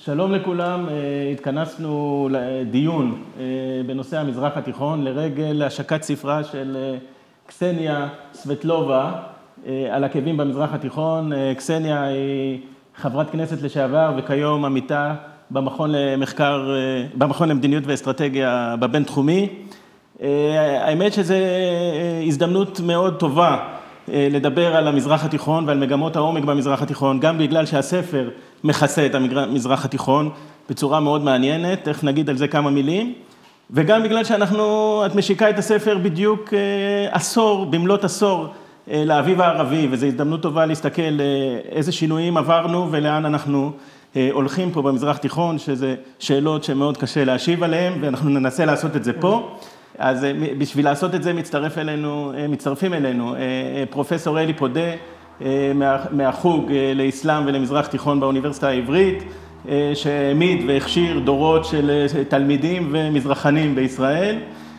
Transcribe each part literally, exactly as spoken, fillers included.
שלום לכולם, התכנסנו לדיון בנושא המזרח התיכון לרגל השקת ספרה של קסניה סבטלובה על עקבים במזרח התיכון. קסניה היא חברת כנסת לשעבר וכיום עמיתה במכון למחקר, במכון למדיניות ואסטרטגיה בבינתחומי. האמת שזו הזדמנות מאוד טובה לדבר על המזרח התיכון ועל מגמות העומק במזרח התיכון, גם בגלל שהספר מכסה את המזרח התיכון בצורה מאוד מעניינת, איך נגיד על זה כמה מילים, וגם בגלל שאנחנו, את משיקה את הספר בדיוק עשור, במלאת עשור לאביב הערבי, וזו הזדמנות טובה להסתכל איזה שינויים עברנו ולאן אנחנו הולכים פה במזרח התיכון, שזה שאלות שמאוד קשה להשיב עליהן, ואנחנו ננסה לעשות את זה פה. אז בשביל לעשות את זה מצטרף אלינו, מצטרפים אלינו פרופסור אלי פודה מהחוג לאסלאם ולמזרח תיכון באוניברסיטה העברית, שהעמיד והכשיר דורות של תלמידים ומזרחנים בישראל,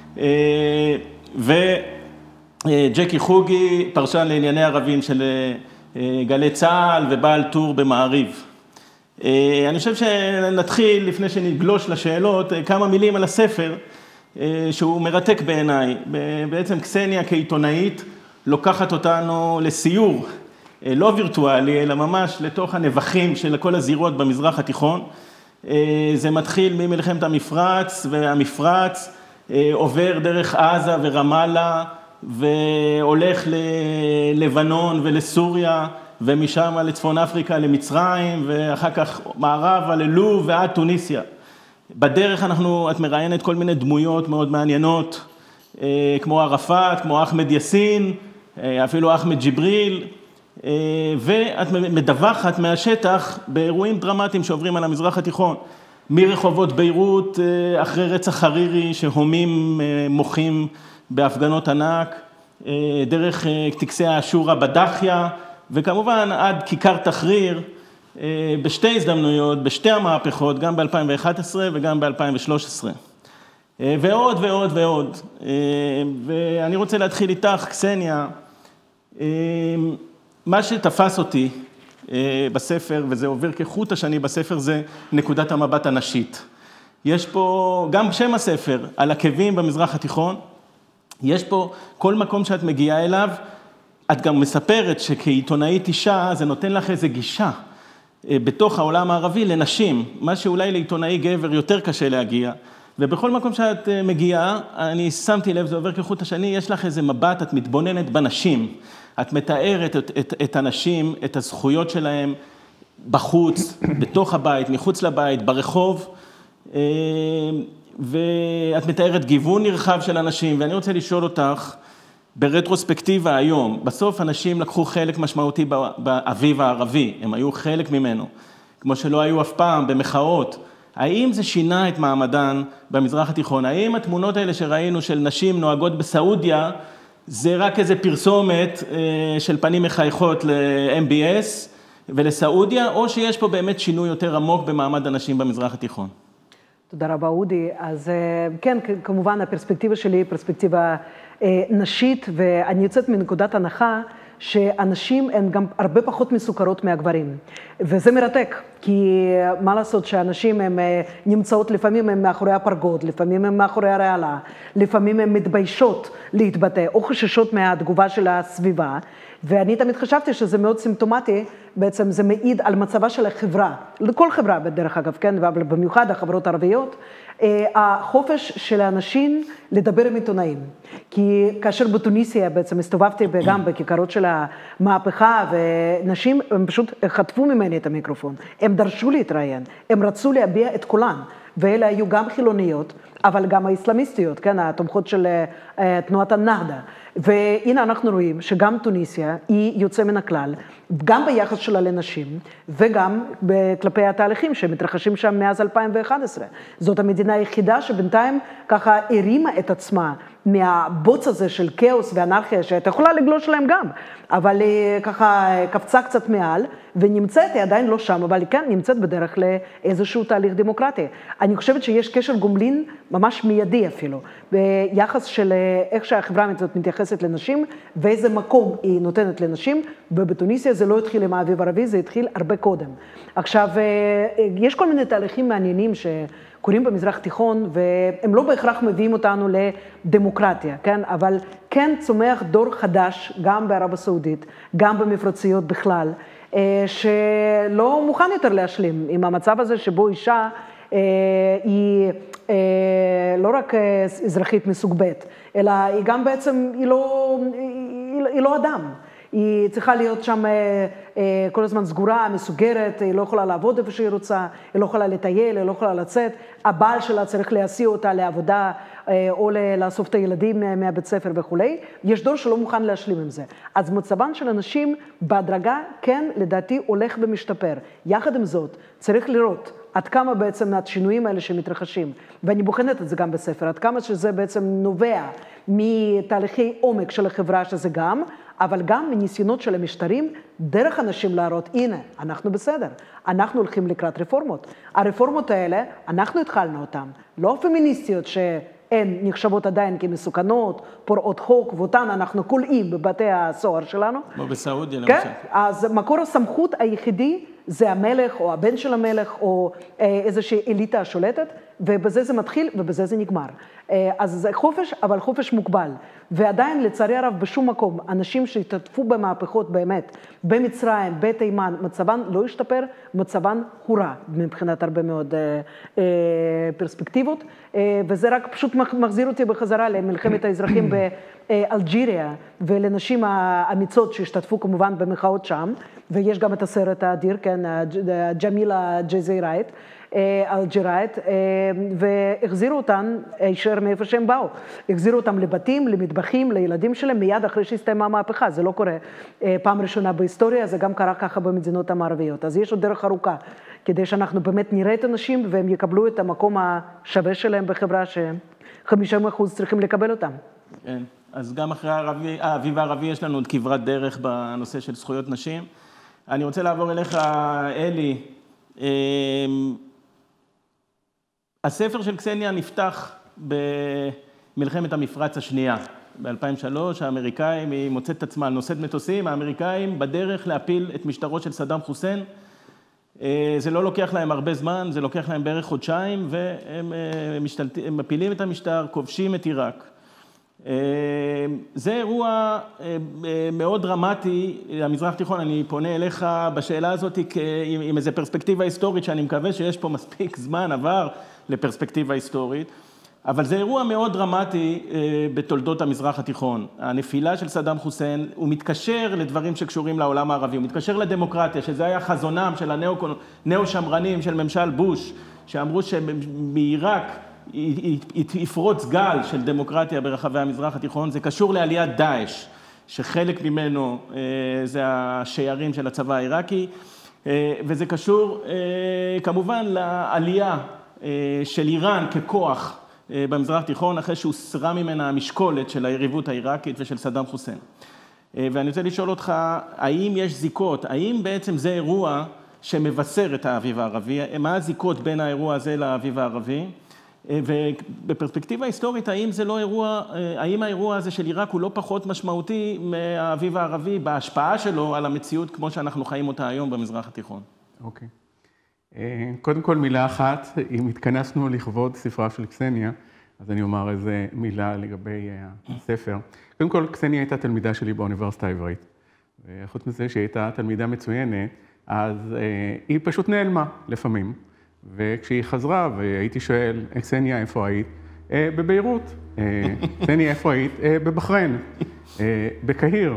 וג'קי חוגי, פרשן לענייני ערבים של גלי צה"ל ובעל טור במעריב. אני חושב שנתחיל, לפני שנגלוש לשאלות, כמה מילים על הספר, שהוא מרתק בעיניי. בעצם קסניה כעיתונאית לוקחת אותנו לסיור, לא וירטואלי, אלא ממש לתוך הנבחים של כל הזירות במזרח התיכון. זה מתחיל ממלחמת המפרץ, והמפרץ עובר דרך עזה ורמאללה, והולך ללבנון ולסוריה, ומשם לצפון אפריקה למצרים, ואחר כך מערבה ללוב ועד טוניסיה. בדרך אנחנו, את מראיינת כל מיני דמויות מאוד מעניינות, כמו ערפאת, כמו אחמד יאסין, אפילו אחמד ג'יבריל, ואת מדווחת מהשטח באירועים דרמטיים שעוברים על המזרח התיכון, מרחובות ביירות אחרי רצח חרירי שהומים מוחים בהפגנות ענק, דרך טקסי האשורה בדחיה, וכמובן עד כיכר תחריר, בשתי הזדמנויות, בשתי המהפכות, גם ב-אלפיים ואחת עשרה וגם ב-אלפיים ושלוש עשרה. ועוד ועוד ועוד. ואני רוצה להתחיל איתך, קסניה. מה שתפס אותי בספר, וזה עובר כחוט השני בספר, זה נקודת המבט הנשית. יש פה, גם שם הספר, על עקבים במזרח התיכון, יש פה כל מקום שאת מגיעה אליו, את גם מספרת שכעיתונאית אישה, זה נותן לך איזו גישה. בתוך העולם הערבי לנשים, מה שאולי לעיתונאי גבר יותר קשה להגיע, ובכל מקום שאת מגיעה, אני שמתי לב, זה עובר כחוט השני, יש לך איזה מבט, את מתבוננת בנשים, את מתארת את, את, את הנשים, את הזכויות שלהם בחוץ, בתוך הבית, מחוץ לבית, ברחוב, ואת מתארת גיוון נרחב של אנשים, ואני רוצה לשאול אותך, ברטרוספקטיבה היום, בסוף אנשים לקחו חלק משמעותי באביב הערבי, הם היו חלק ממנו, כמו שלא היו אף פעם במחאות. האם זה שינה את מעמדן במזרח התיכון? האם התמונות האלה שראינו של נשים נוהגות בסעודיה, זה רק איזה פרסומת של פנים מחייכות ל-אם בי אס ולסעודיה, או שיש פה באמת שינוי יותר עמוק במעמד הנשים במזרח התיכון? תודה רבה, אודי. אז כן, כמובן הפרספקטיבה שלי היא פרספקטיבה נשית, ואני יוצאת מנקודת הנחה שאנשים הן גם הרבה פחות מסוכרות מהגברים. וזה מרתק, כי מה לעשות שאנשים הן נמצאות, לפעמים הן מאחורי הפרגוד, לפעמים הן מאחורי הרעלה, לפעמים הן מתביישות להתבטא, או חששות מהתגובה של הסביבה, ואני תמיד חשבתי שזה מאוד סימפטומטי, בעצם זה מעיד על מצבה של החברה, לכל חברה בדרך אגב, כן, אבל במיוחד החברות הערביות, החופש של האנשים לדבר עם עיתונאים. כי כאשר בתוניסיה בעצם הסתובבתי גם בכיכרות של המהפכה, ונשים הם פשוט חטפו ממני את המיקרופון, הם דרשו להתראיין, הם רצו להביע את כולן, ואלה היו גם חילוניות, אבל גם האסלאמיסטיות, כן, התומכות של תנועת הנהדה. והנה אנחנו רואים שגם טוניסיה היא יוצא מן הכלל, גם ביחס שלה לנשים, וגם כלפי התהליכים שמתרחשים שם מאז אלפיים ואחת עשרה. זאת המדינה היחידה שבינתיים ככה הרימה את עצמה מהבוץ הזה של כאוס ואנרכיה, שאתה יכולה לגלוש להם גם, אבל היא ככה קפצה קצת מעל, ונמצאת, היא עדיין לא שם, אבל היא כן נמצאת בדרך לאיזשהו תהליך דמוקרטי. אני חושבת שיש קשר גומלין ממש מיידי אפילו, ביחס של איך שהחברה הזאת מתייחסת לנשים, ואיזה מקום היא נותנת לנשים, ובתוניסיה זה לא התחיל עם האביב הערבי, זה התחיל הרבה קודם. עכשיו, יש כל מיני תהליכים מעניינים שקורים במזרח תיכון, והם לא בהכרח מביאים אותנו לדמוקרטיה, כן? אבל כן צומח דור חדש, גם בערב הסעודית, גם במפרציות בכלל, שלא מוכן יותר להשלים עם המצב הזה שבו אישה היא לא רק אזרחית מסוג ב', אלא היא גם בעצם, היא לא, היא לא אדם. היא צריכה להיות שם כל הזמן סגורה, מסוגרת, היא לא יכולה לעבוד איפה שהיא רוצה, היא לא יכולה לטייל, היא לא יכולה לצאת, הבעל שלה צריך להסיע אותה לעבודה או לאסוף את הילדים מהבית ספר וכו'. יש דור שלא מוכן להשלים עם זה. אז מצבן של אנשים בהדרגה, כן, לדעתי הולך ומשתפר. יחד עם זאת, צריך לראות עד כמה בעצם השינויים האלה שמתרחשים, ואני בוחנת את זה גם בספר, עד כמה שזה בעצם נובע מתהליכי עומק של החברה שזה גם, אבל גם מניסיונות של המשטרים, דרך אנשים להראות, הנה, אנחנו בסדר, אנחנו הולכים לקראת רפורמות. הרפורמות האלה, אנחנו התחלנו אותן, לא פמיניסטיות שהן נחשבות עדיין כמסוכנות, פורעות חוק, ואותן אנחנו כולאים בבתי הסוהר שלנו. כמו בסעודיה למשל. כן, אז מקור הסמכות היחידי זה המלך או הבן של המלך או איזושהי אליטה השולטת, ובזה זה מתחיל ובזה זה נגמר. אז זה חופש, אבל חופש מוגבל. ועדיין לצערי הרב בשום מקום, אנשים שהשתתפו במהפכות באמת, במצרים, בתימן, מצבן לא השתפר, מצבן הורע מבחינת הרבה מאוד פרספקטיבות, וזה רק פשוט מחזיר אותי בחזרה למלחמת האזרחים באלג'יריה, ולנשים האמיצות שהשתתפו כמובן במחאות שם, ויש גם את הסרט האדיר, כן, ג'מילה ג'זיראית, אלג'יראית, והחזירו אותן הישר מאיפה שהם באו. החזירו אותם לבתים, למטבחים, לילדים שלהם, מיד אחרי שהסתיימה המהפכה. זה לא קורה פעם ראשונה בהיסטוריה, זה גם קרה ככה במדינות המערביות. אז יש עוד דרך ארוכה, כדי שאנחנו באמת נראה את אנשים, והם יקבלו את המקום השווה שלהם בחברה, ש-חמישים אחוז צריכים לקבל אותם. כן, אז גם אחרי האביב הערבי יש לנו עוד כברת דרך בנושא של זכויות נשים. אני רוצה לעבור אליך, אלי. הספר של קסניה נפתח במלחמת המפרץ השנייה. ב-אלפיים ושלוש האמריקאים, היא מוצאת את עצמה, נושאת מטוסים, האמריקאים בדרך להפיל את משטרו של סדאם חוסיין. זה לא לוקח להם הרבה זמן, זה לוקח להם בערך חודשיים, והם משתלטים, מפילים את המשטר, כובשים את עיראק. זה אירוע מאוד דרמטי למזרח תיכון, אני פונה אליך בשאלה הזאת עם איזו פרספקטיבה היסטורית, שאני מקווה שיש פה מספיק זמן עבר לפרספקטיבה היסטורית, אבל זה אירוע מאוד דרמטי בתולדות המזרח התיכון. הנפילה של סדאם חוסיין, הוא מתקשר לדברים שקשורים לעולם הערבי, הוא מתקשר לדמוקרטיה, שזה היה חזונם של הנאו-שמרנים של ממשל בוש, שאמרו שמעיראק יפרוץ גל של דמוקרטיה ברחבי המזרח התיכון. זה קשור לעליית דאעש, שחלק ממנו זה השיירים של הצבא העיראקי, וזה קשור כמובן לעלייה של איראן ככוח במזרח התיכון, אחרי שהוסרה ממנה המשקולת של היריבות העיראקית ושל סדאם חוסיין. ואני רוצה לשאול אותך, האם יש זיקות, האם בעצם זה אירוע שמבשר את האביב הערבי, מה הזיקות בין האירוע הזה לאביב הערבי? ובפרספקטיבה היסטורית, האם זה לא אירוע, האם האירוע הזה של עיראק הוא לא פחות משמעותי מהאביב הערבי בהשפעה שלו על המציאות כמו שאנחנו חיים אותה היום במזרח התיכון? אוקיי. קודם כל מילה אחת, אם התכנסנו לכבוד ספרה של קסניה, אז אני אומר איזה מילה לגבי הספר. קודם כל, קסניה הייתה תלמידה שלי באוניברסיטה העברית. וחוץ מזה שהיא הייתה תלמידה מצוינת, אז היא פשוט נעלמה לפעמים. וכשהיא חזרה והייתי שואל, קסניה, איפה היית? בביירות. קסניה, איפה היית? בבחריין, בקהיר.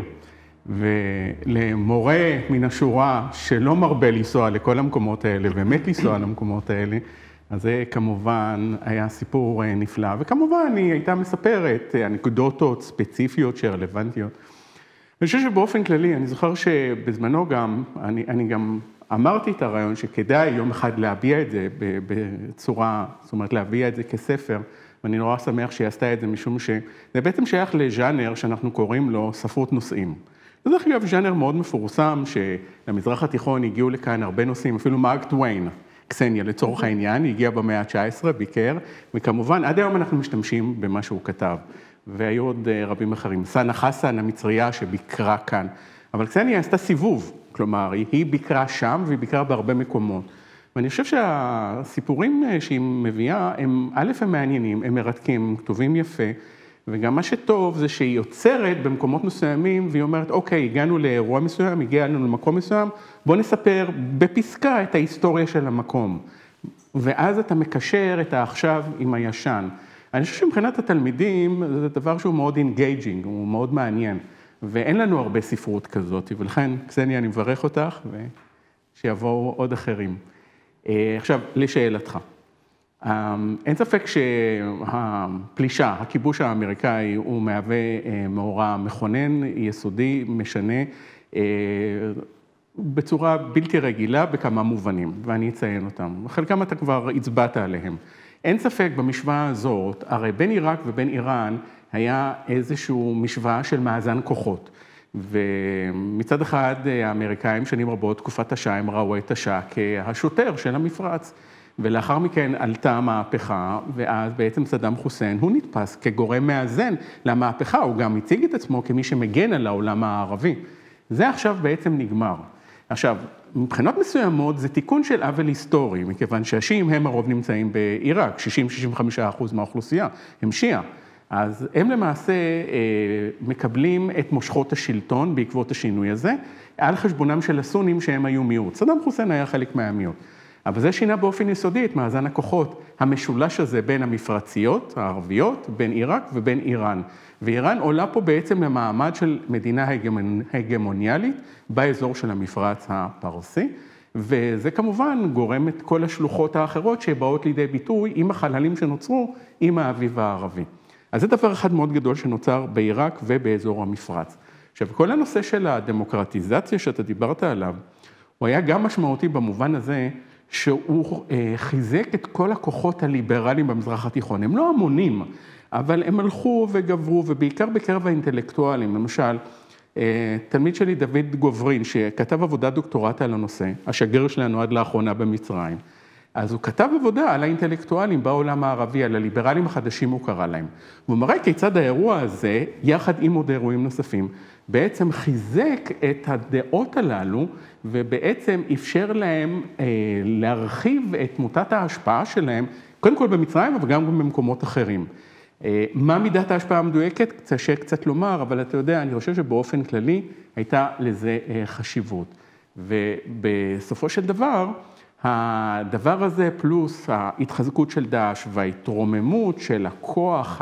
ולמורה מן השורה שלא מרבה לנסוע לכל המקומות האלה, באמת לנסוע למקומות האלה, אז זה כמובן היה סיפור נפלא. וכמובן היא הייתה מספרת אנקדוטות ספציפיות שרלוונטיות. אני חושב שבאופן כללי, אני זוכר שבזמנו גם, אני, אני גם אמרתי את הרעיון שכדאי יום אחד להביע את זה בצורה, זאת אומרת להביע את זה כספר, ואני נורא שמח שהיא עשתה את זה משום שזה בעצם שייך לז'אנר שאנחנו קוראים לו ספרות נושאים. זה דרך אגב ז'אנר מאוד מפורסם, שלמזרח התיכון הגיעו לכאן הרבה נושאים, אפילו מארק טוויין קסניה לצורך העניין, היא הגיעה במאה ה-תשע עשרה, ביקר, וכמובן עד היום אנחנו משתמשים במה שהוא כתב, והיו עוד רבים אחרים. סאנה חסן, המצריה שביקרה כאן, אבל קסניה עשתה סיבוב, כלומר, היא ביקרה שם והיא ביקרה בהרבה מקומות. ואני חושב שהסיפורים שהיא מביאה, הם א' הם מעניינים, הם מרתקים, הם כתובים יפה, וגם מה שטוב זה שהיא יוצרת במקומות מסוימים, והיא אומרת, אוקיי, הגענו לאירוע מסוים, הגענו למקום מסוים, בוא נספר בפסקה את ההיסטוריה של המקום. ואז אתה מקשר את העכשיו עם הישן. אני חושב שמבחינת התלמידים, זה דבר שהוא מאוד אינגייג'ינג, הוא מאוד מעניין, ואין לנו הרבה ספרות כזאת, ולכן, קסניה, אני מברך אותך, ושיבואו עוד אחרים. עכשיו, לשאלתך. אין ספק שהפלישה, הכיבוש האמריקאי, הוא מהווה מאורע מכונן, יסודי, משנה, בצורה בלתי רגילה בכמה מובנים, ואני אציין אותם. חלקם אתה כבר הצבעת עליהם. אין ספק במשוואה הזאת, הרי בין עיראק ובין איראן היה איזשהו משוואה של מאזן כוחות. ומצד אחד האמריקאים שנים רבות, תקופת השעה, הם ראו את השעה כהשוטר של המפרץ. ולאחר מכן עלתה המהפכה, ואז בעצם סדאם חוסיין, הוא נתפס כגורם מאזן למהפכה, הוא גם הציג את עצמו כמי שמגן על העולם הערבי. זה עכשיו בעצם נגמר. עכשיו, מבחינות מסוימות זה תיקון של עוול היסטורי, מכיוון שהשיעים הם הרוב נמצאים בעיראק, שישים עד שישים וחמישה אחוז מהאוכלוסייה, הם שיעה. אז הם למעשה מקבלים את מושכות השלטון בעקבות השינוי הזה, על חשבונם של הסונים שהם היו מיעוט. סדאם חוסיין היה חלק מהמיעוט. אבל זה שינה באופן יסודי את מאזן הכוחות, המשולש הזה בין המפרציות הערביות, בין עיראק ובין איראן. ואיראן עולה פה בעצם למעמד של מדינה הגמוניאלית באזור של המפרץ הפרסי, וזה כמובן גורם את כל השלוחות האחרות שבאות לידי ביטוי עם החללים שנוצרו עם האביב הערבי. אז זה דבר אחד מאוד גדול שנוצר בעיראק ובאזור המפרץ. עכשיו, כל הנושא של הדמוקרטיזציה שאתה דיברת עליו, הוא היה גם משמעותי במובן הזה, שהוא חיזק את כל הכוחות הליברליים במזרח התיכון. הם לא המונים, אבל הם הלכו וגברו, ובעיקר בקרב האינטלקטואלים. למשל, תלמיד שלי דוד גוברין, שכתב עבודת דוקטורט על הנושא, השגריר שלנו עד לאחרונה במצרים, אז הוא כתב עבודה על האינטלקטואלים בעולם הערבי, על הליברלים החדשים הוא קרא להם. והוא מראה כיצד האירוע הזה, יחד עם עוד אירועים נוספים, בעצם חיזק את הדעות הללו, ובעצם אפשר להם אה, להרחיב את מוטת ההשפעה שלהם, קודם כל במצרים, אבל גם במקומות אחרים. אה, מה מידת ההשפעה המדויקת? קשה קצת לומר, אבל אתה יודע, אני חושב שבאופן כללי הייתה לזה אה, חשיבות. ובסופו של דבר, הדבר הזה פלוס ההתחזקות של דאעש וההתרוממות של הכוח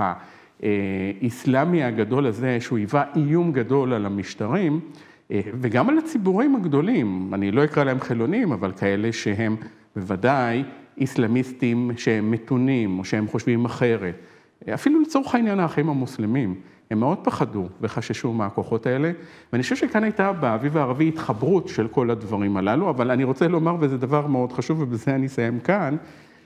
האסלאמי הגדול הזה, שהוא היווה איום גדול על המשטרים, וגם על הציבורים הגדולים, אני לא אקרא להם חילונים, אבל כאלה שהם בוודאי אסלאמיסטים שהם מתונים, או שהם חושבים אחרת. אפילו לצורך העניין האחים המוסלמים, הם מאוד פחדו וחששו מהכוחות האלה, ואני חושב שכאן הייתה באביב הערבי התחברות של כל הדברים הללו, אבל אני רוצה לומר, וזה דבר מאוד חשוב, ובזה אני אסיים כאן,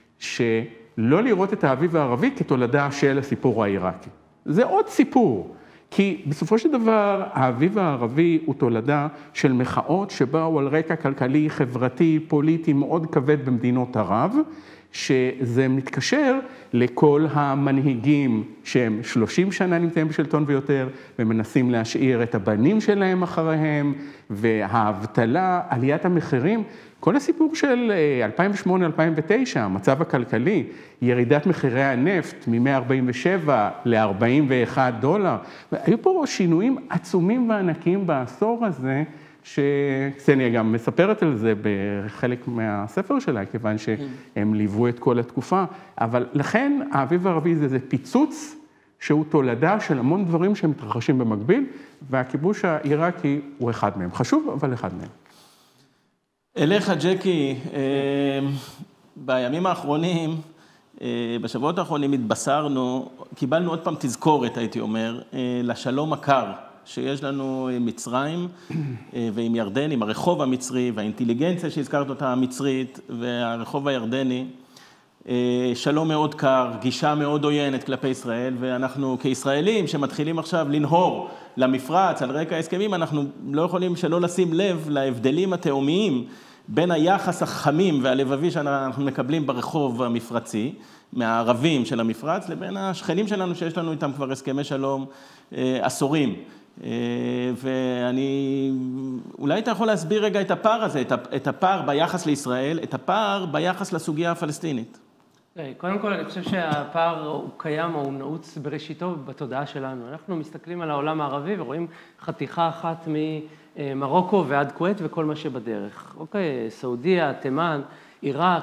שלא לראות את האביב הערבי כתולדה של הסיפור העיראקי. זה עוד סיפור, כי בסופו של דבר האביב הערבי הוא תולדה של מחאות שבאו על רקע כלכלי, חברתי, פוליטי מאוד כבד במדינות ערב, שזה מתקשר לכל המנהיגים שהם שלושים שנה נמצאים בשלטון ויותר, ומנסים להשאיר את הבנים שלהם אחריהם, והאבטלה, עליית המחירים, כל הסיפור של אלפיים ושמונה אלפיים ותשע, המצב הכלכלי, ירידת מחירי הנפט מ-מאה ארבעים ושבע ל-ארבעים ואחד דולר, היו פה שינויים עצומים וענקיים בעשור הזה, שקסניה גם מספרת על זה בחלק מהספר שלה, כיוון שהם ליוו את כל התקופה, אבל לכן האביב הערבי זה, זה פיצוץ שהוא תולדה של המון דברים שמתרחשים במקביל, והכיבוש העיראקי הוא אחד מהם. חשוב, אבל אחד מהם. אליך, ג'קי, בימים האחרונים, בשבועות האחרונים התבשרנו, קיבלנו עוד פעם תזכורת, הייתי אומר, לשלום הקר. שיש לנו מצרים ועם ירדן, עם הרחוב המצרי והאינטליגנציה שהזכרת אותה המצרית והרחוב הירדני, שלום מאוד קר, גישה מאוד עוינת כלפי ישראל, ואנחנו כישראלים שמתחילים עכשיו לנהור למפרץ על רקע ההסכמים, אנחנו לא יכולים שלא לשים לב להבדלים התאומיים בין היחס החמים והלבבי שאנחנו מקבלים ברחוב המפרצי, מהערבים של המפרץ, לבין השכנים שלנו שיש לנו איתם כבר הסכמי שלום עשורים. ואני, אולי אתה יכול להסביר רגע את הפער הזה, את הפער ביחס לישראל, את הפער ביחס לסוגיה הפלסטינית. קודם כל, אני חושב שהפער הוא קיים או הוא נעוץ בראשיתו בתודעה שלנו. אנחנו מסתכלים על העולם הערבי ורואים חתיכה אחת ממרוקו ועד כווית וכל מה שבדרך. אוקיי, סעודיה, תימן, עיראק,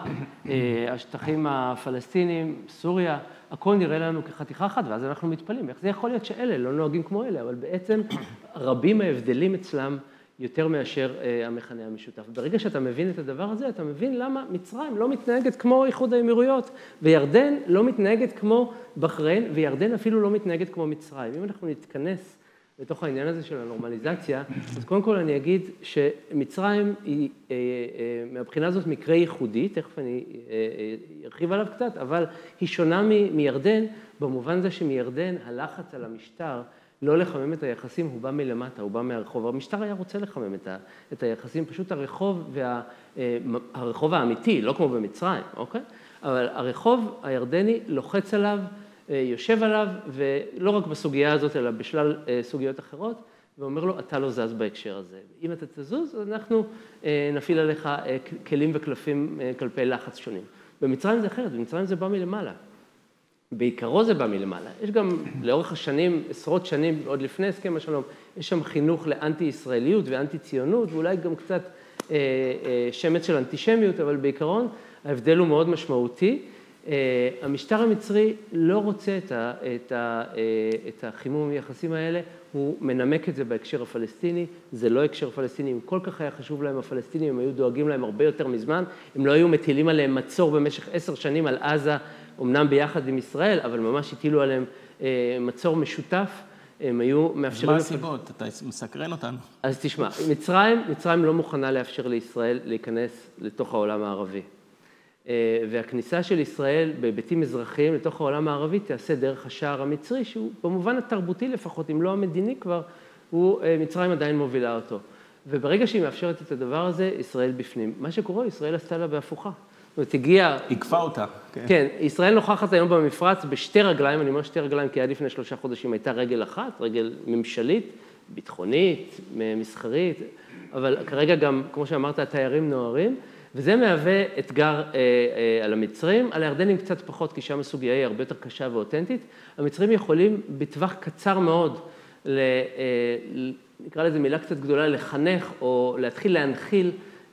השטחים הפלסטינים, סוריה, הכל נראה לנו כחתיכה אחת, ואז אנחנו מתפלאים. איך זה יכול להיות שאלה לא נוהגים כמו אלה, אבל בעצם רבים ההבדלים אצלם יותר מאשר המכנה המשותף. ברגע שאתה מבין את הדבר הזה, אתה מבין למה מצרים לא מתנהגת כמו איחוד האמירויות, וירדן לא מתנהגת כמו בחריין, וירדן אפילו לא מתנהגת כמו מצרים. אם אנחנו נתכנס לתוך העניין הזה של הנורמליזציה, אז קודם כל אני אגיד שמצרים היא מהבחינה הזאת מקרה ייחודי, תכף אני ארחיב עליו קצת, אבל היא שונה מירדן, במובן זה שמירדן הלחץ על המשטר לא לחמם את היחסים, הוא בא מלמטה, הוא בא מהרחוב. המשטר היה רוצה לחמם את, ה, את היחסים, פשוט הרחוב, וה, הרחוב האמיתי, לא כמו במצרים, אוקיי? אבל הרחוב הירדני לוחץ עליו, יושב עליו, ולא רק בסוגיה הזאת, אלא בשלל סוגיות אחרות, ואומר לו, אתה לא זז בהקשר הזה. אם אתה תזוז, אז אנחנו נפעיל עליך כלים וקלפים, כלפי לחץ שונים. במצרים זה אחרת, במצרים זה בא מלמעלה. בעיקרו זה בא מלמעלה. יש גם לאורך השנים, עשרות שנים, עוד לפני הסכם השלום, יש שם חינוך לאנטי-ישראליות ואנטי-ציונות, ואולי גם קצת אה, אה, שמץ של אנטישמיות, אבל בעיקרון ההבדל הוא מאוד משמעותי. אה, המשטר המצרי לא רוצה את, ה, את, ה, אה, את החימום היחסים האלה, הוא מנמק את זה בהקשר הפלסטיני, זה לא הקשר פלסטיני, אם כל כך היה חשוב להם הפלסטינים, הם היו דואגים להם הרבה יותר מזמן, הם לא היו מטילים עליהם מצור במשך עשר שנים על עזה, אמנם ביחד עם ישראל, אבל ממש הטילו עליהם אה, מצור משותף, הם היו מאפשרים... מה הסיבות? אתה מסקרן אותנו. אז תשמע, מצרים, מצרים לא מוכנה לאפשר לישראל להיכנס לתוך העולם הערבי. אה, והכניסה של ישראל בהיבטים אזרחיים לתוך העולם הערבי תעשה דרך השער המצרי, שהוא במובן התרבותי לפחות, אם לא המדיני כבר, הוא, אה, מצרים עדיין מובילה אותו. וברגע שהיא מאפשרת את הדבר הזה, ישראל בפנים. מה שקורה, ישראל עשתה לה בהפוכה. זאת אומרת, הגיעה... עקפה אותה. כן. כן, ישראל נוכחת היום במפרץ בשתי רגליים, אני אומר שתי רגליים, כי עד לפני שלושה חודשים הייתה רגל אחת, רגל ממשלית, ביטחונית, מסחרית, אבל כרגע גם, כמו שאמרת, התיירים נוערים, וזה מהווה אתגר אה, אה, על המצרים, על הירדנים קצת פחות, כי שם הסוגיה היא הרבה יותר קשה ואותנטית. המצרים יכולים בטווח קצר מאוד, ל, אה, נקרא לזה מילה קצת גדולה, לחנך או להתחיל להנחיל,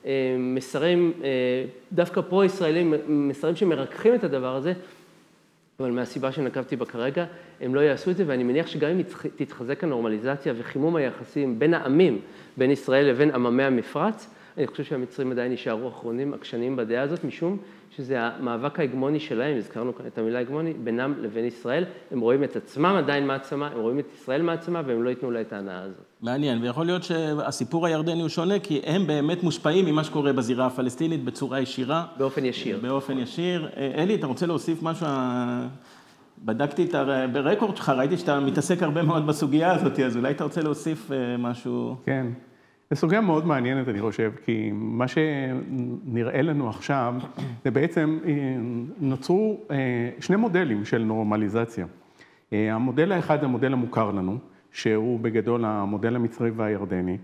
מסרים, דווקא פרו-ישראלים, מסרים שמרככים את הדבר הזה, אבל מהסיבה שנקבתי בה כרגע, הם לא יעשו את זה, ואני מניח שגם אם תתחזק הנורמליזציה וחימום היחסים בין העמים, בין ישראל לבין עממי המפרץ, אני חושב שהמצרים עדיין יישארו אחרונים, עקשנים בדעה הזאת, משום שזה המאבק ההגמוני שלהם, הזכרנו כאן את המילה הגמוני, בינם לבין ישראל, הם רואים את עצמם עדיין מעצמה, הם רואים את ישראל מעצמה, והם לא ייתנו לה את ההנאה הזאת. מעניין, ויכול להיות שהסיפור הירדני הוא שונה, כי הם באמת מושפעים ממה שקורה בזירה הפלסטינית בצורה ישירה. באופן ישיר. באופן ישיר. אלי, אתה רוצה להוסיף משהו? בדקתי את הרקורד שלך, ראיתי שאתה מתעסק הרבה מאוד בסוגיה הזאת, אז אולי אתה רוצה להוסיף משהו? כן. זו סוגיה מאוד מעניינת, אני חושב, כי מה שנראה לנו עכשיו, זה בעצם נוצרו שני מודלים של נורמליזציה. המודל האחד, המודל המוכר לנו, שהוא בגדול המודל המצרי והירדני,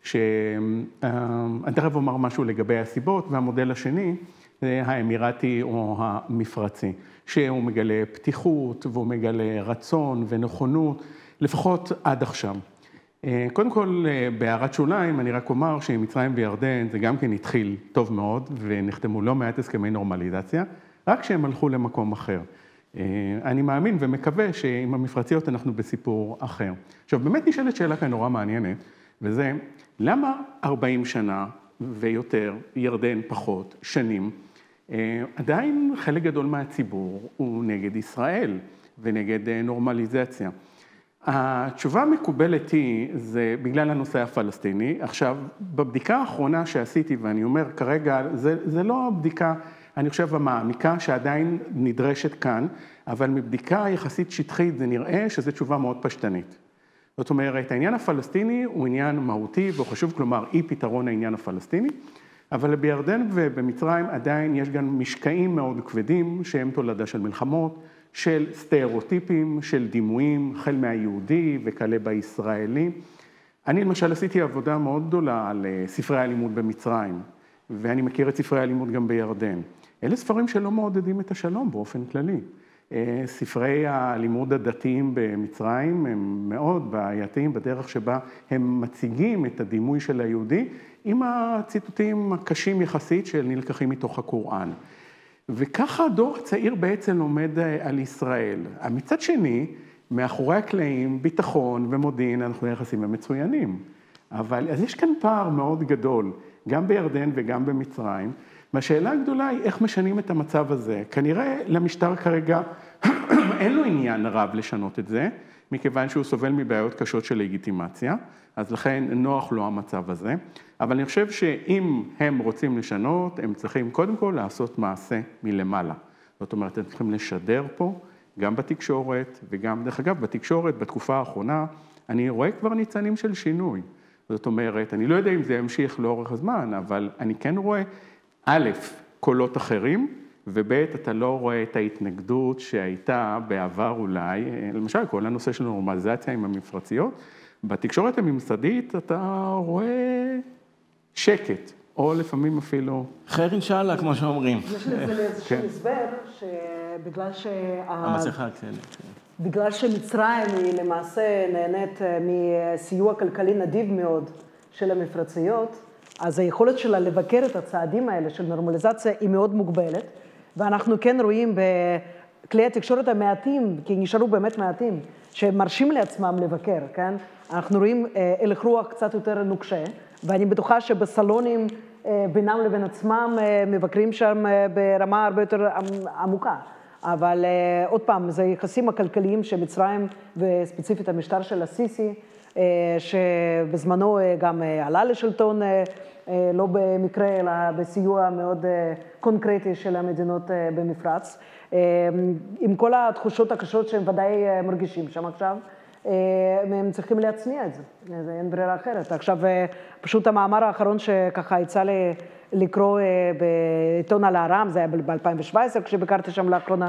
שאני תכף אומר משהו לגבי הסיבות, והמודל השני, זה האמירתי או המפרצי, שהוא מגלה פתיחות והוא מגלה רצון ונכונות, לפחות עד עכשיו. קודם כל, בהערת שוליים, אני רק אומר שמצרים וירדן זה גם כן התחיל טוב מאוד, ונחתמו לא מעט הסכמי נורמליזציה, רק שהם הלכו למקום אחר. אני מאמין ומקווה שעם המפרציות אנחנו בסיפור אחר. עכשיו, באמת נשאלת שאלה כאן נורא מעניינת, וזה, למה ארבעים שנה ויותר, ירדן פחות, שנים, עדיין חלק גדול מהציבור הוא נגד ישראל ונגד נורמליזציה? התשובה המקובלת היא, זה בגלל הנושא הפלסטיני. עכשיו, בבדיקה האחרונה שעשיתי, ואני אומר כרגע, זה, זה לא הבדיקה, אני חושב, המעמיקה שעדיין נדרשת כאן, אבל מבדיקה יחסית שטחית זה נראה שזו תשובה מאוד פשטנית. זאת אומרת, העניין הפלסטיני הוא עניין מהותי והוא חשוב, כלומר, אי פתרון העניין הפלסטיני. אבל בירדן ובמצרים עדיין יש גם משקעים מאוד כבדים שהם תולדה של מלחמות, של סטריאוטיפים, של דימויים, החל מהיהודי וכלה בישראלי. אני למשל עשיתי עבודה מאוד גדולה על ספרי הלימוד במצרים, ואני מכיר את ספרי הלימוד גם בירדן. אלה ספרים שלא מעודדים את השלום באופן כללי. ספרי הלימוד הדתיים במצרים הם מאוד בעייתיים בדרך שבה הם מציגים את הדימוי של היהודי עם הציטוטים הקשים יחסית שנלקחים מתוך הקוראן. וככה הדור הצעיר בעצם לומד על ישראל. מצד שני, מאחורי הקלעים, ביטחון ומודיעין, אנחנו יחסים המצוינים. אבל אז יש כאן פער מאוד גדול, גם בירדן וגם במצרים, והשאלה הגדולה היא איך משנים את המצב הזה. כנראה למשטר כרגע אין לו עניין רב לשנות את זה, מכיוון שהוא סובל מבעיות קשות של לגיטימציה, אז לכן נוח לו המצב הזה. אבל אני חושב שאם הם רוצים לשנות, הם צריכים קודם כל לעשות מעשה מלמעלה. זאת אומרת, הם צריכים לשדר פה, גם בתקשורת, וגם, דרך אגב, בתקשורת, בתקופה האחרונה, אני רואה כבר ניצנים של שינוי. זאת אומרת, אני לא יודע אם זה ימשיך לאורך הזמן, אבל אני כן רואה, א', קולות אחרים, וב', אתה לא רואה את ההתנגדות שהייתה בעבר אולי, למשל, כל הנושא של נורמליזציה עם המפרציות, בתקשורת הממסדית אתה רואה שקט, או לפעמים אפילו... חיר אינשאללה, כמו שאומרים. יש לזה איזשהו הסבר, שבגלל שה... המסכה, כן. בגלל שמצרים היא למעשה נהנית מסיוע כלכלי נדיב מאוד של המפרציות, אז היכולת שלה לבקר את הצעדים האלה של נורמליזציה היא מאוד מוגבלת, ואנחנו כן רואים בכלי התקשורת המעטים, כי נשארו באמת מעטים, שמרשים לעצמם לבקר, כן? אנחנו רואים הלך רוח קצת יותר נוקשה, ואני בטוחה שבסלונים בינם לבין עצמם מבקרים שם ברמה הרבה יותר עמוקה. אבל עוד פעם, זה יחסים הכלכליים שמצרים, וספציפית המשטר של הסיסי, שבזמנו גם עלה לשלטון, לא במקרה, אלא בסיוע מאוד קונקרטי של המדינות במפרץ, עם כל התחושות הקשות שהם ודאי מרגישים שם עכשיו, הם צריכים להצניע את זה, אין ברירה אחרת. עכשיו, פשוט המאמר האחרון שככה יצא לי לקרוא בעיתון על הארם, זה היה ב-אלפיים שבע עשרה, כשביקרתי שם לאחרונה,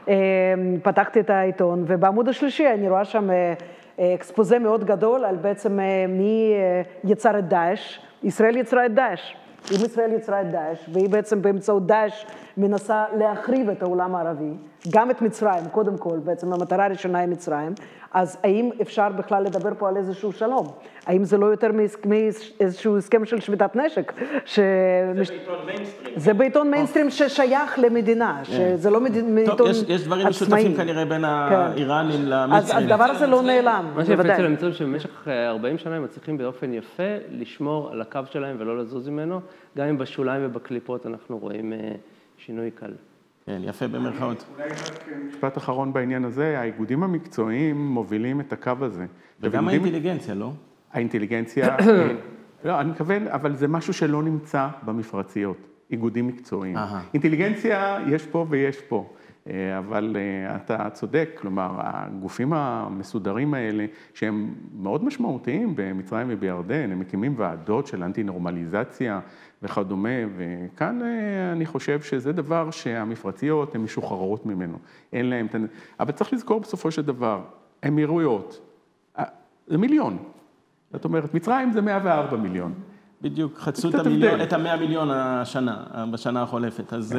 פתחתי את העיתון, ובעמוד השלישי אני רואה שם אקספוזה מאוד גדול על בעצם מי יצר את דאעש. ישראל יצרה את דאעש. אם ישראל יצרה את דאעש, והיא בעצם באמצעות דאעש מנסה להחריב את העולם הערבי, גם את מצרים, קודם כל, בעצם המטרה הראשונה היא מצרים, אז האם אפשר בכלל לדבר פה על איזשהו שלום? האם זה לא יותר מאיזשהו הסכם של שביתת נשק? ש... זה בעיתון מיינסטרים. זה בעיתון מיינסטרים ששייך למדינה, שזה לא עיתון עצמאי. יש דברים משותפים כנראה בין האיראנים למצרים. אז הדבר הזה לא נעלם. מה שיפה אצל המצרים שבמשך ארבעים שנה הם מצליחים באופן יפה לשמור על הקו שלהם ולא לזוז ממנו, גם אם בשוליים ובקליפות אנחנו רואים שינוי קל. כן, יפה במרכאות. אולי רק משפט אחרון בעניין הזה, האיגודים המקצועיים מובילים את הקו הזה. וגם האינטליגנציה, לא? האינטליגנציה, לא, אני מכוון, אבל זה משהו שלא נמצא במפרציות, איגודים מקצועיים. אינטליגנציה יש פה ויש פה, אבל אתה צודק, כלומר, הגופים המסודרים האלה, שהם מאוד משמעותיים במצרים ובירדן, הם מקימים ועדות של אנטי-נורמליזציה וכדומה, וכאן אני חושב שזה דבר שהמפרציות הן משוחררות ממנו, אין להם, אבל צריך לזכור בסופו של דבר, אמירויות, זה מיליון. זאת אומרת, מצרים זה מאה וארבע מיליון. בדיוק, חצו את המאה מיליון השנה, בשנה החולפת. אז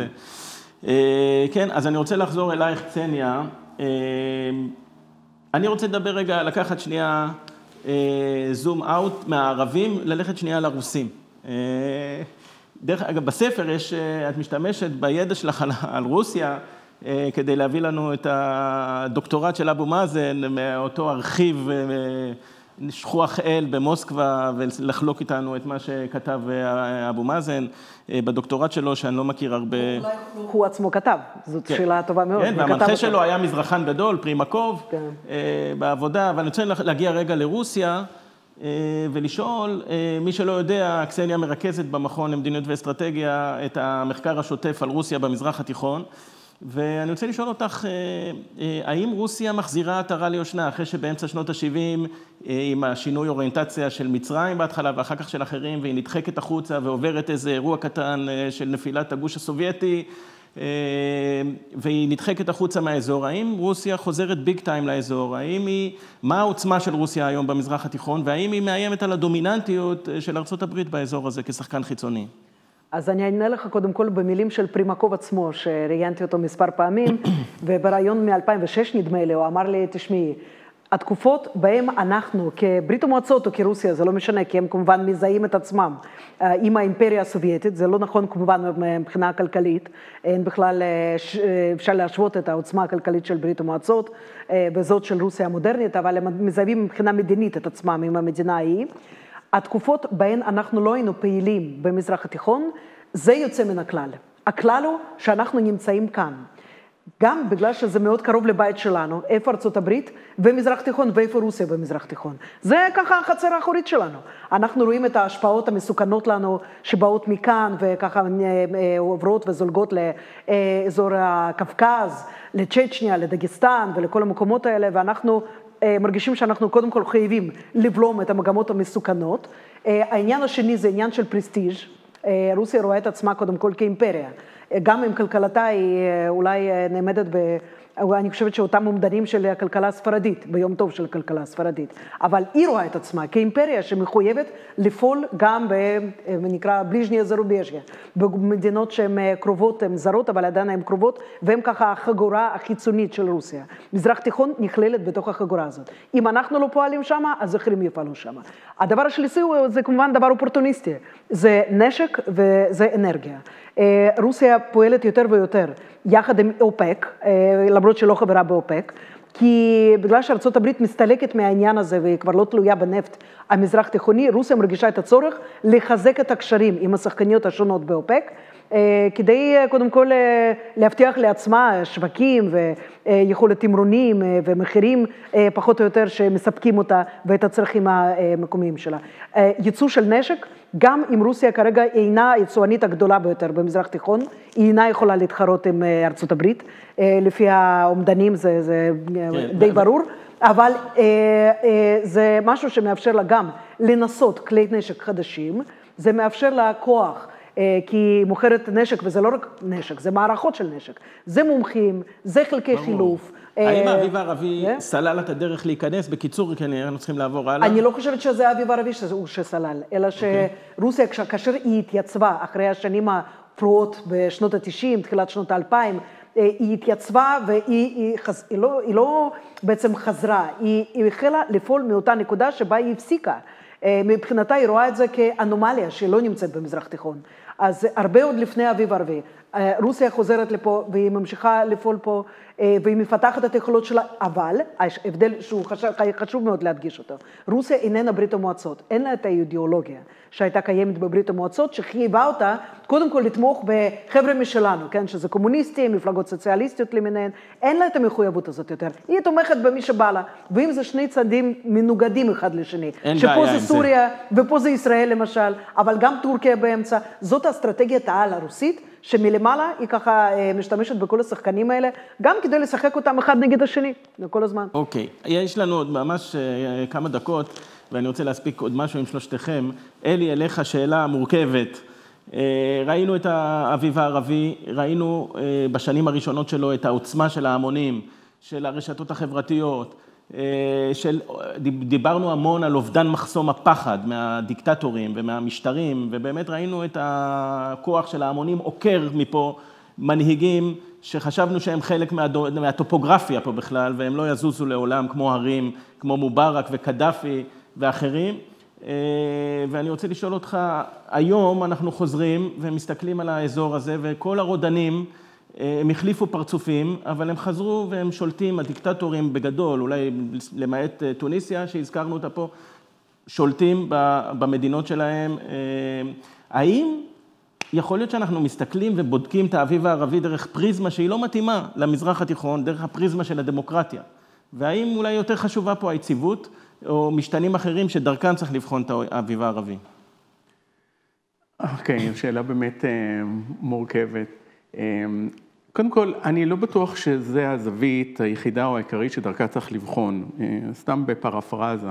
כן, אז אני רוצה לחזור אלייך, קסניה. אני רוצה לדבר רגע, לקחת שנייה זום אאוט מהערבים, ללכת שנייה לרוסים. דרך אגב, בספר יש, את משתמשת בידע שלך על רוסיה, כדי להביא לנו את הדוקטורט של אבו מאזן, מאותו ארכיב שכוח אל במוסקבה, ולחלוק איתנו את מה שכתב אבו מאזן בדוקטורט שלו, שאני לא מכיר הרבה... הוא עצמו כתב, זאת שאלה טובה מאוד. כן, והמנחה שלו היה מזרחן גדול, פרימקוב, בעבודה, אבל אני רוצה להגיע רגע לרוסיה, ולשאול, מי שלא יודע, קסניה מרכזת במכון למדיניות ואסטרטגיה את המחקר השוטף על רוסיה במזרח התיכון, ואני רוצה לשאול אותך, האם רוסיה מחזירה עטרה ליושנה, אחרי שבאמצע שנות ה-שבעים, עם השינוי אוריינטציה של מצרים בהתחלה ואחר כך של אחרים, והיא נדחקת החוצה ועוברת איזה אירוע קטן של נפילת הגוש הסובייטי, והיא נדחקת החוצה מהאזור, האם רוסיה חוזרת ביג טיים לאזור? האם היא, מה העוצמה של רוסיה היום במזרח התיכון, והאם היא מאיימת על הדומיננטיות של ארצות הברית באזור הזה כשחקן חיצוני? אז אני אענה לך קודם כל במילים של פרימקוב עצמו, שראיינתי אותו מספר פעמים, ובראיון מ-אלפיים ושש נדמה לי, הוא אמר לי, תשמעי, התקופות בהן אנחנו כברית המועצות או כרוסיה, זה לא משנה, כי הם כמובן מזהים את עצמם עם האימפריה הסובייטית, זה לא נכון כמובן מבחינה כלכלית, אין בכלל, אפשר להשוות את העוצמה הכלכלית של ברית המועצות וזאת של רוסיה המודרנית, אבל הם מזהים מבחינה מדינית את עצמם עם המדינה ההיא. התקופות בהן אנחנו לא היינו פעילים במזרח התיכון, זה יוצא מן הכלל. הכלל הוא שאנחנו נמצאים כאן. גם בגלל שזה מאוד קרוב לבית שלנו, איפה ארצות הברית ומזרח תיכון ואיפה רוסיה במזרח תיכון. זה ככה החצר האחורית שלנו. אנחנו רואים את ההשפעות המסוכנות לנו שבאות מכאן וככה עוברות וזולגות לאזור הקווקז, לצ'צ'ניה, לדגסטן ולכל המקומות האלה, ואנחנו מרגישים שאנחנו קודם כל חייבים לבלום את המגמות המסוכנות. העניין השני זה עניין של פרסטיג'. רוסיה רואה את עצמה קודם כל כאימפריה. גם אם כלכלתה היא אולי נעמדת ב... אני חושבת שאותם אומדנים של הכלכלה הספרדית, ביום טוב של הכלכלה הספרדית. אבל היא רואה את עצמה כאימפריה שמחויבת לפעול גם בנקרא בליז'ניה זרובז'יה. במדינות שהן קרובות, הן זרות, אבל עדיין הן קרובות, והן ככה החגורה החיצונית של רוסיה. מזרח תיכון נכללת בתוך החגורה הזאת. אם אנחנו לא פועלים שם, אז אחרים יפעלו שם. הדבר השלישי זה כמובן דבר אופורטוניסטי. זה נשק וזה אנרגיה. רוסיה פועלת יותר ויותר יחד עם אופק, למרות שלא חברה באופק, כי בגלל שארצות הברית מסתלקת מהעניין הזה והיא כבר לא תלויה בנפט המזרח תיכוני, רוסיה מרגישה את הצורך לחזק את הקשרים עם השחקניות השונות באופק, כדי קודם כל להבטיח לעצמה שווקים ויכולת תמרונים ומחירים פחות או יותר שמספקים אותה ואת הצרכים המקומיים שלה. ייצוא של נשק, גם אם רוסיה כרגע אינה היצואנית הגדולה ביותר במזרח תיכון, היא אינה יכולה להתחרות עם ארצות הברית, לפי האומדנים זה, זה כן, די ברור, אבל זה משהו שמאפשר לה גם לנסות כלי נשק חדשים, זה מאפשר לה כוח, כי היא מוכרת נשק, וזה לא רק נשק, זה מערכות של נשק, זה מומחים, זה חלקי חילוף. האם האביב הערבי סלל את הדרך להיכנס? בקיצור, כי אנחנו צריכים לעבור הלאה. אני לא חושבת שזה האביב הערבי שסלל, אלא שרוסיה, כאשר היא התייצבה אחרי השנים הפרועות בשנות ה-תשעים, תחילת שנות ה-אלפיים, היא התייצבה והיא לא, היא לא בעצם חזרה, היא החלה לפעול מאותה נקודה שבה היא הפסיקה. מבחינתה היא רואה את זה כאנומליה שלא נמצאת במזרח תיכון. אז הרבה עוד לפני האביב הערבי, רוסיה חוזרת לפה והיא ממשיכה לפעול פה והיא מפתחת את היכולות שלה, אבל ההבדל שהוא חשוב, חשוב מאוד להדגיש אותו, רוסיה איננה ברית המועצות, אין לה את האידיאולוגיה שהייתה קיימת בברית המועצות, שחייבה אותה קודם כל לתמוך בחבר'ה משלנו, כן, שזה קומוניסטים, מפלגות סוציאליסטיות למיניהן, אין לה את המחויבות הזאת יותר, היא תומכת במי שבא לה, ואם זה שני צעדים מנוגדים אחד לשני, שפה זה סוריה זה. ופה זה ישראל למשל, אבל גם טורקיה באמצע, זאת האסטרטגיית העל הרוסית, שמלמעלה היא ככה משתמשת בכל השחקנים האלה, גם כדי לשחק אותם אחד נגד השני, כל הזמן. אוקיי, יש לנו עוד ממש כמה דקות, ואני רוצה להספיק עוד משהו עם שלושתכם. אלי, אליך שאלה מורכבת. ראינו את האביב הערבי, ראינו בשנים הראשונות שלו את העוצמה של ההמונים, של הרשתות החברתיות, של, דיברנו המון על אובדן מחסום הפחד מהדיקטטורים ומהמשטרים, ובאמת ראינו את הכוח של ההמונים עוקר מפה מנהיגים שחשבנו שהם חלק מהטופוגרפיה פה בכלל, והם לא יזוזו לעולם כמו הרים, כמו מובארק וקדאפי ואחרים. ואני רוצה לשאול אותך, היום אנחנו חוזרים ומסתכלים על האזור הזה, וכל הרודנים הם החליפו פרצופים, אבל הם חזרו והם שולטים, הדיקטטורים בגדול, אולי למעט טוניסיה, שהזכרנו אותה פה, שולטים במדינות שלהם. האם יכול להיות שאנחנו מסתכלים ובודקים את האביב הערבי דרך פריזמה שהיא לא מתאימה למזרח התיכון, דרך הפריזמה של הדמוקרטיה? והאם אולי יותר חשובה פה היציבות, או משתנים אחרים שדרכם צריך לבחון את האביב הערבי? אוקיי, שאלה באמת מורכבת. קודם כל, אני לא בטוח שזה הזווית היחידה או העיקרית שדרכה צריך לבחון. סתם בפרפרזה,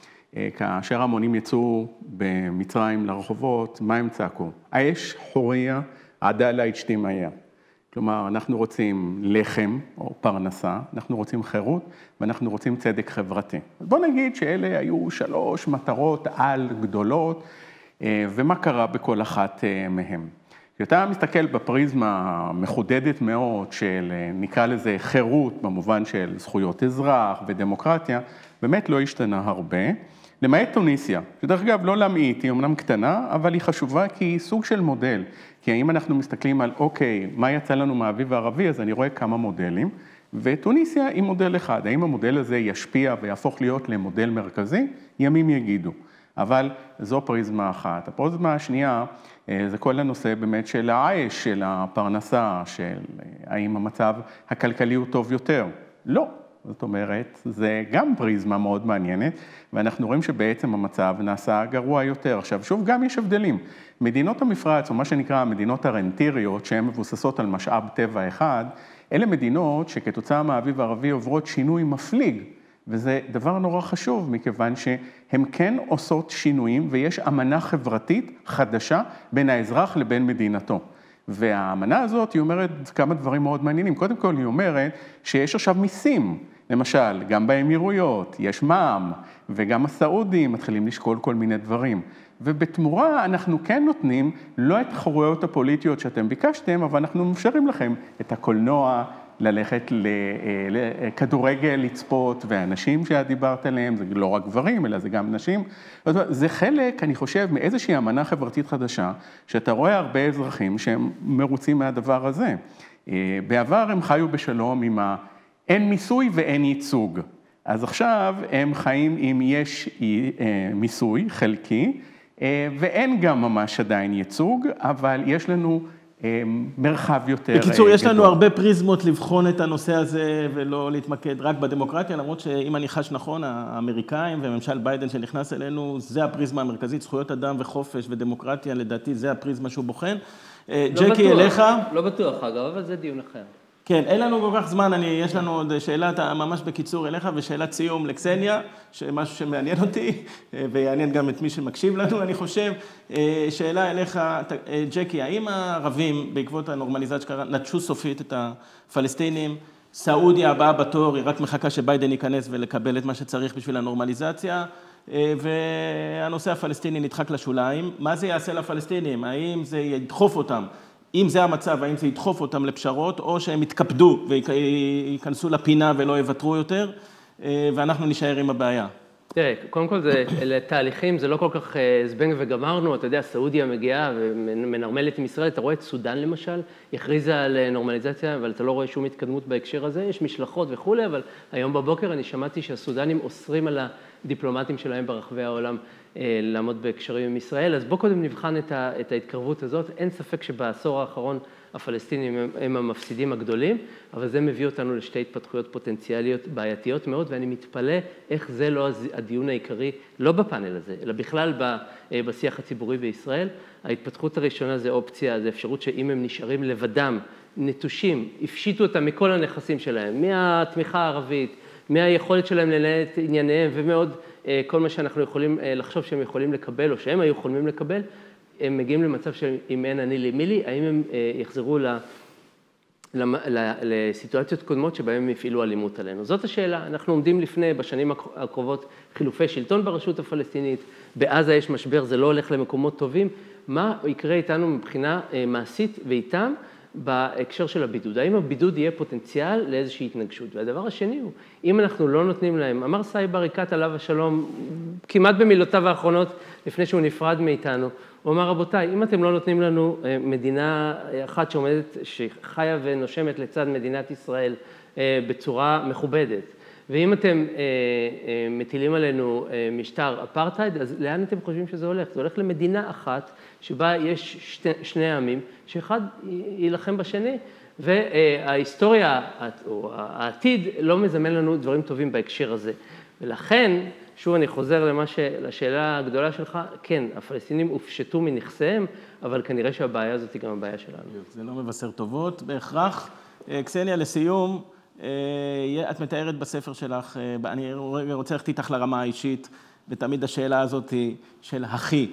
כאשר המונים יצאו במצרים לרחובות, מה הם צעקו? האש חוריה, עדאלה אשתימיה. כלומר, אנחנו רוצים לחם או פרנסה, אנחנו רוצים חירות ואנחנו רוצים צדק חברתי. אז בוא נגיד שאלה היו שלוש מטרות על גדולות, ומה קרה בכל אחת מהם. כשאתה מסתכל בפריזמה המחודדת מאוד של, נקרא לזה, חירות, במובן של זכויות אזרח ודמוקרטיה, באמת לא השתנה הרבה. למעט טוניסיה, שדרך אגב לא להמעיט, היא אמנם קטנה, אבל היא חשובה כי היא סוג של מודל. כי אם אנחנו מסתכלים על, אוקיי, מה יצא לנו מהאביב הערבי, אז אני רואה כמה מודלים, וטוניסיה היא מודל אחד. האם המודל הזה ישפיע ויהפוך להיות למודל מרכזי? ימים יגידו. אבל זו פריזמה אחת. הפריזמה השנייה, זה כל הנושא באמת של העייש, של הפרנסה, של האם המצב הכלכלי הוא טוב יותר. לא. זאת אומרת, זה גם פריזמה מאוד מעניינת, ואנחנו רואים שבעצם המצב נעשה גרוע יותר. עכשיו, שוב, גם יש הבדלים. מדינות המפרץ, או מה שנקרא המדינות הרנטיריות, שהן מבוססות על משאב טבע אחד, אלה מדינות שכתוצאה מהאביב הערבי עוברות שינוי מפליג, וזה דבר נורא חשוב, מכיוון שהן כן עושות שינויים, ויש אמנה חברתית חדשה בין האזרח לבין מדינתו. והאמנה הזאת, היא אומרת כמה דברים מאוד מעניינים. קודם כל, היא אומרת שיש עכשיו מיסים. למשל, גם באמירויות יש מע"מ, וגם הסעודים מתחילים לשקול כל מיני דברים. ובתמורה אנחנו כן נותנים לא את החרויות הפוליטיות שאתם ביקשתם, אבל אנחנו מאפשרים לכם את הקולנוע, ללכת לכדורגל, לצפות, והאנשים שאת דיברת עליהם, זה לא רק גברים, אלא זה גם נשים. זה חלק, אני חושב, מאיזושהי אמנה חברתית חדשה, שאתה רואה הרבה אזרחים שהם מרוצים מהדבר הזה. בעבר הם חיו בשלום עם ה... אין מיסוי ואין ייצוג. אז עכשיו הם חיים אם יש מיסוי חלקי, ואין גם ממש עדיין ייצוג, אבל יש לנו מרחב יותר גדול. בקיצור, יש לנו הרבה פריזמות לבחון את הנושא הזה ולא להתמקד רק בדמוקרטיה, למרות שאם אני חש נכון, האמריקאים וממשל ביידן שנכנס אלינו, זה הפריזמה המרכזית, זכויות אדם וחופש ודמוקרטיה, לדעתי זה הפריזמה שהוא בוחן. ג'קי, אליך. לא בטוח, אגב, אבל זה דיון אחר. כן, אין לנו כל כך זמן, אני, יש לנו עוד שאלה ממש בקיצור אליך, ושאלת סיום לקסניה, משהו שמעניין אותי, ויעניין גם את מי שמקשיב לנו, אני חושב. שאלה אליך, ג'קי, האם הערבים, בעקבות הנורמליזציה שקרה, נטשו סופית את הפלסטינים, סעודיה הבאה בתור, היא רק מחכה שביידן ייכנס ולקבל את מה שצריך בשביל הנורמליזציה, והנושא הפלסטיני נדחק לשוליים. מה זה יעשה לפלסטינים? האם זה ידחוף אותם? אם זה המצב, האם זה ידחוף אותם לפשרות, או שהם יתקפדו וייכנסו לפינה ולא יוותרו יותר, ואנחנו נשאר עם הבעיה. תראה, קודם כל זה, אלה תהליכים, זה לא כל כך זבנג וגמרנו, אתה יודע, סעודיה מגיעה ומנרמלת עם ישראל, אתה רואה את סודן למשל, הכריזה על נורמליזציה, אבל אתה לא רואה שום התקדמות בהקשר הזה, יש משלחות וכו', אבל היום בבוקר אני שמעתי שהסודנים אוסרים על הדיפלומטים שלהם ברחבי העולם לעמוד בהקשרים עם ישראל, אז בוא קודם נבחן את, ה, את ההתקרבות הזאת, אין ספק שבעשור האחרון הפלסטינים הם, הם המפסידים הגדולים, אבל זה מביא אותנו לשתי התפתחויות פוטנציאליות בעייתיות מאוד, ואני מתפלא איך זה לא הדיון העיקרי, לא בפאנל הזה, אלא בכלל בשיח הציבורי בישראל. ההתפתחות הראשונה זה אופציה, זה אפשרות שאם הם נשארים לבדם, נטושים, הפשיטו אותם מכל הנכסים שלהם, מהתמיכה הערבית, מהיכולת שלהם לנהל את ענייניהם, ומאוד כל מה שאנחנו יכולים לחשוב שהם יכולים לקבל, או שהם היו יכולים לקבל, הם מגיעים למצב שאם אין אני לי מי לי, האם הם יחזרו ל, לסיטואציות קודמות שבהם הם יפעילו אלימות עלינו. זאת השאלה, אנחנו עומדים לפני, בשנים הקרובות, חילופי שלטון ברשות הפלסטינית, בעזה יש משבר, זה לא הולך למקומות טובים, מה יקרה איתנו מבחינה מעשית ואיתם, בהקשר של הבידוד. האם הבידוד יהיה פוטנציאל לאיזושהי התנגשות? והדבר השני הוא, אם אנחנו לא נותנים להם, אמר סאיב עריקאת עליו השלום, כמעט במילותיו האחרונות, לפני שהוא נפרד מאיתנו, הוא אמר, רבותיי, אם אתם לא נותנים לנו מדינה אחת שעומדת, שחיה ונושמת לצד מדינת ישראל בצורה מכובדת, ואם אתם מטילים עלינו משטר אפרטהייד, אז לאן אתם חושבים שזה הולך? זה הולך למדינה אחת, שבה יש שני, שני עמים, שאחד ילחם בשני, וההיסטוריה, או העתיד, לא מזמן לנו דברים טובים בהקשר הזה. ולכן, שוב אני חוזר למה ש... לשאלה הגדולה שלך, כן, הפלסטינים הופשטו מנכסיהם, אבל כנראה שהבעיה הזאת היא גם הבעיה שלנו. זה לא מבשר טובות בהכרח. קסניה, לסיום, את מתארת בספר שלך, אני רוצה ללכת איתך לרמה האישית, ותמיד השאלה הזאת היא של הכי.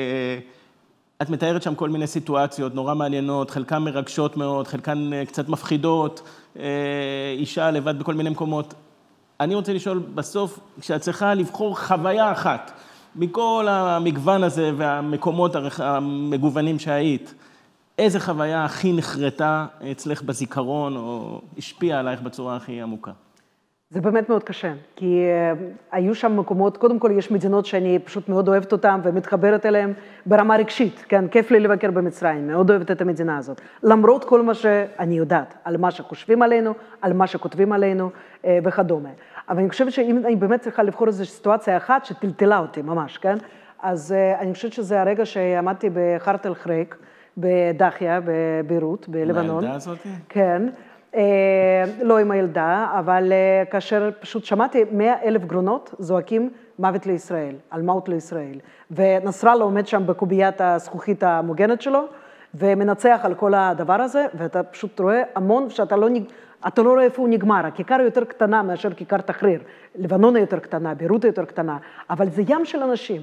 את מתארת שם כל מיני סיטואציות נורא מעניינות, חלקן מרגשות מאוד, חלקן קצת מפחידות, אישה לבד בכל מיני מקומות. אני רוצה לשאול בסוף, כשאת צריכה לבחור חוויה אחת, מכל המגוון הזה והמקומות המגוונים שהיית, איזה חוויה הכי נחרטה אצלך בזיכרון, או השפיעה עלייך בצורה הכי עמוקה? זה באמת מאוד קשה, כי היו שם מקומות, קודם כל יש מדינות שאני פשוט מאוד אוהבת אותן ומתחברת אליהן ברמה רגשית, כן, כיף לי לבקר במצרים, מאוד אוהבת את המדינה הזאת, למרות כל מה שאני יודעת, על מה שחושבים עלינו, על מה שכותבים עלינו וכדומה. אבל אני חושבת שאם אני באמת צריכה לבחור איזו סיטואציה אחת שטלטלה אותי ממש, כן, אז אני חושבת שזה הרגע שעמדתי בחארת אל-חריק, בדחיה, בביירות, בלבנון. מהילדה הזאת? כן. לא עם הילדה, אבל כאשר פשוט שמעתי מאה אלף גרונות זועקים מוות לישראל, על מות לישראל. ונסראללה עומד שם בקוביית הזכוכית המוגנת שלו, ומנצח על כל הדבר הזה, ואתה פשוט רואה המון שאתה לא, אתה לא רואה איפה הוא נגמר. הכיכר יותר קטנה מאשר כיכר תחריר. לבנון היא יותר קטנה, ביירות היא יותר קטנה, אבל זה ים של אנשים.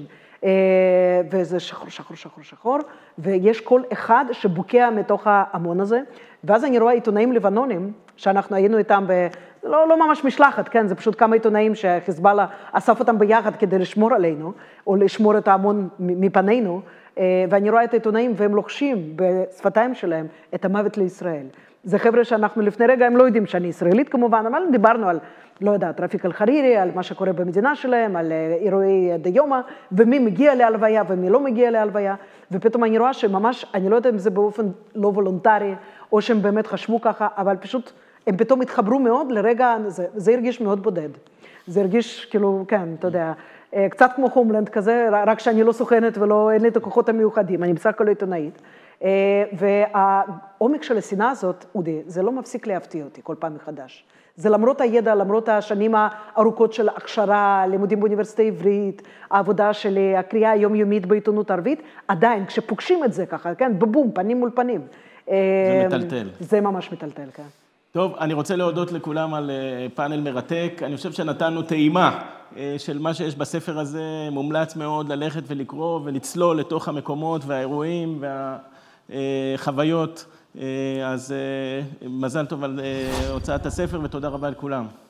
וזה שחור, שחור, שחור, שחור, ויש כל אחד שבוקע מתוך ההמון הזה, ואז אני רואה עיתונאים לבנונים, שאנחנו היינו איתם, ב... לא, לא ממש משלחת, כן, זה פשוט כמה עיתונאים שחיזבאללה אסף אותם ביחד כדי לשמור עלינו, או לשמור את ההמון מפנינו, ואני רואה את העיתונאים והם לוחשים בשפתיים שלהם את המוות לישראל. זה חבר'ה שאנחנו לפני רגע, הם לא יודעים שאני ישראלית כמובן, אבל דיברנו על, לא יודעת, רפיק אל-חרירי, על מה שקורה במדינה שלהם, על אירועי דיומא, ומי מגיע להלוויה ומי לא מגיע להלוויה, ופתאום אני רואה שממש, אני לא יודעת אם זה באופן לא וולונטרי, או שהם באמת חשבו ככה, אבל פשוט הם פתאום התחברו מאוד לרגע, זה, זה הרגיש מאוד בודד. זה הרגיש כאילו, כן, אתה יודע, קצת כמו הומלנד כזה, רק שאני לא סוכנת ולא, אין לי את הכוחות המיוחדים, אני בסך הכל עיתונאית. והעומק של השנאה הזאת, אודי, זה לא מפסיק להפתיע אותי כל פעם מחדש. זה למרות הידע, למרות השנים הארוכות של הכשרה, לימודים באוניברסיטה העברית, העבודה שלי, הקריאה היומיומית בעיתונות ערבית, עדיין, כשפוגשים את זה ככה, כן, בבום, פנים מול פנים. זה מטלטל. זה ממש מטלטל, כן. טוב, אני רוצה להודות לכולם על פאנל מרתק. אני חושב שנתנו טעימה של מה שיש בספר הזה, מומלץ מאוד ללכת ולקרוא ולצלול לתוך המקומות והאירועים והחוויות. אז מזל טוב על הוצאת הספר ותודה רבה לכולם.